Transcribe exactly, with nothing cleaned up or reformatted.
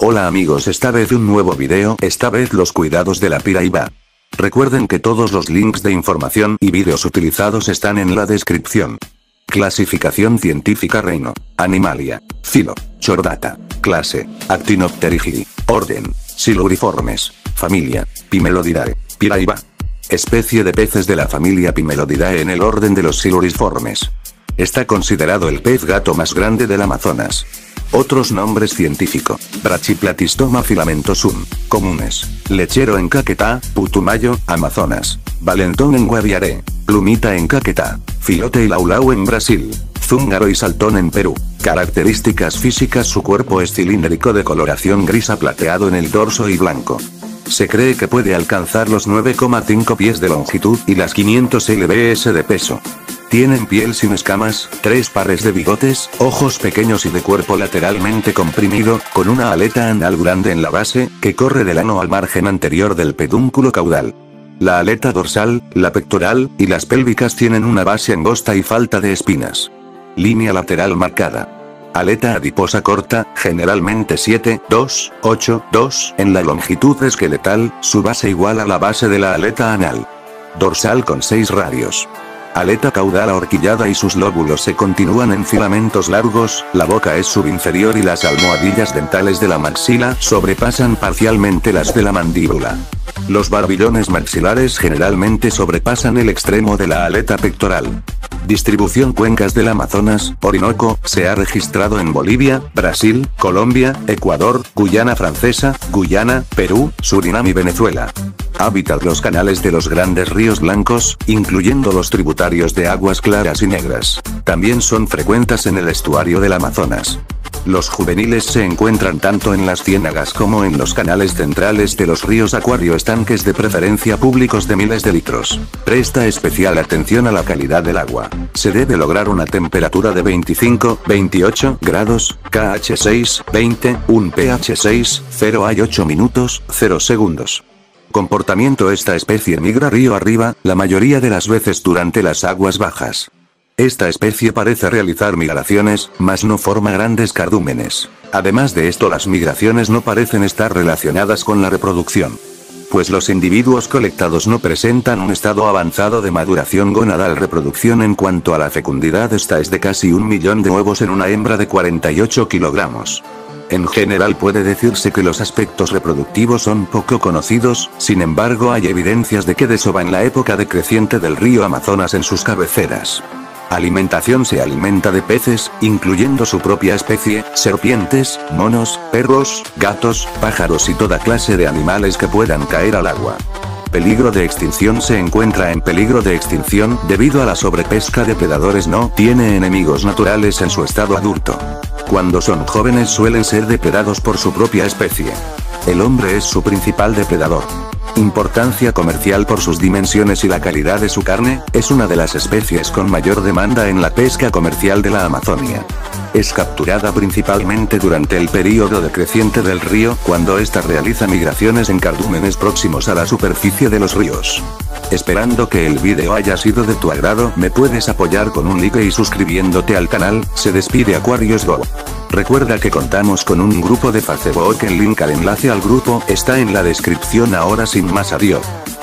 Hola amigos, esta vez un nuevo video, esta vez los cuidados de la piraiba. Recuerden que todos los links de información y vídeos utilizados están en la descripción. Clasificación científica: reino, Animalia, filo, Chordata, clase, Actinopterygii, orden, Siluriformes, familia, Pimelodidae, piraiba. Especie de peces de la familia Pimelodidae en el orden de los Siluriformes. Está considerado el pez gato más grande del Amazonas. Otros nombres científicos: Brachyplatystoma filamentosum, comunes, lechero en Caquetá, Putumayo, Amazonas, valentón en Guaviare, plumita en Caquetá, filote y laulau en Brasil, zúngaro y saltón en Perú. Características físicas: su cuerpo es cilíndrico de coloración gris a plateado en el dorso y blanco. Se cree que puede alcanzar los nueve coma cinco pies de longitud y las quinientos libras de peso. Tienen piel sin escamas, tres pares de bigotes, ojos pequeños y de cuerpo lateralmente comprimido, con una aleta anal grande en la base, que corre del ano al margen anterior del pedúnculo caudal. La aleta dorsal, la pectoral, y las pélvicas tienen una base angosta y falta de espinas. Línea lateral marcada. Aleta adiposa corta, generalmente siete, dos, ocho, dos, en la longitud esqueletal, su base igual a la base de la aleta anal. Dorsal con seis radios. Aleta caudal ahorquillada y sus lóbulos se continúan en filamentos largos, la boca es subinferior y las almohadillas dentales de la maxila sobrepasan parcialmente las de la mandíbula. Los barbillones maxilares generalmente sobrepasan el extremo de la aleta pectoral. Distribución: cuencas del Amazonas, Orinoco, se ha registrado en Bolivia, Brasil, Colombia, Ecuador, Guyana Francesa, Guyana, Perú, Surinam y Venezuela. Hábitat: los canales de los grandes ríos blancos, incluyendo los tributarios de aguas claras y negras. También son frecuentes en el estuario del Amazonas. Los juveniles se encuentran tanto en las ciénagas como en los canales centrales de los ríos acuario estanques de preferencia públicos de miles de litros. Presta especial atención a la calidad del agua. Se debe lograr una temperatura de veinticinco, veintiocho grados, pH seis, veinte, un pH seis, cero hay ocho minutos, cero segundos. Comportamiento: esta especie migra río arriba, la mayoría de las veces durante las aguas bajas. Esta especie parece realizar migraciones, mas no forma grandes cardúmenes. Además de esto, las migraciones no parecen estar relacionadas con la reproducción, pues los individuos colectados no presentan un estado avanzado de maduración gonadal. Reproducción: en cuanto a la fecundidad, esta es de casi un millón de huevos en una hembra de cuarenta y ocho kilogramos. En general puede decirse que los aspectos reproductivos son poco conocidos, sin embargo hay evidencias de que desova en la época decreciente del río Amazonas en sus cabeceras. Alimentación: se alimenta de peces, incluyendo su propia especie, serpientes, monos, perros, gatos, pájaros y toda clase de animales que puedan caer al agua. Peligro de extinción: se encuentra en peligro de extinción debido a la sobrepesca de predadores. No tiene enemigos naturales en su estado adulto. Cuando son jóvenes suelen ser depredados por su propia especie. El hombre es su principal depredador. Importancia comercial: por sus dimensiones y la calidad de su carne, es una de las especies con mayor demanda en la pesca comercial de la Amazonia. Es capturada principalmente durante el período decreciente del río, cuando ésta realiza migraciones en cardúmenes próximos a la superficie de los ríos. Esperando que el video haya sido de tu agrado, me puedes apoyar con un like y suscribiéndote al canal. Se despide Aquarius Go. Recuerda que contamos con un grupo de Facebook, el link al enlace al grupo está en la descripción. Ahora sin más, adiós.